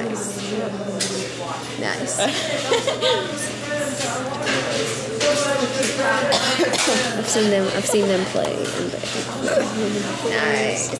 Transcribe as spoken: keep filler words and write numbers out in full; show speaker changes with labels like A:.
A: Nice. Nice. I've seen them. I've seen them play. And nice.